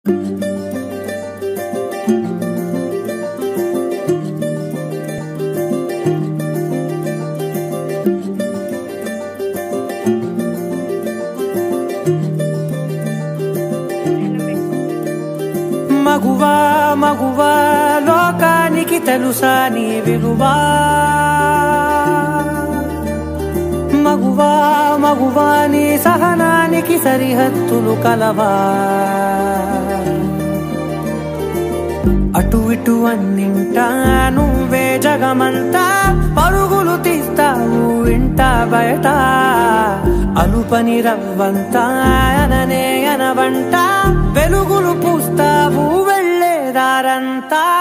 మగువా మగువా లోకానికి తెలుసా నీ విలువా మగువా మగువా నీ సహనానికి సరిహద్దులు కలవా అటు ఇటు అన్నింటా నువ్వే జగమంతా పరుగులు తీస్తావు ఇంట బయట అలుపని రవ్వంతా అననే అనవంట వెలుగులు పూస్తావు వెళ్ళేదారంతా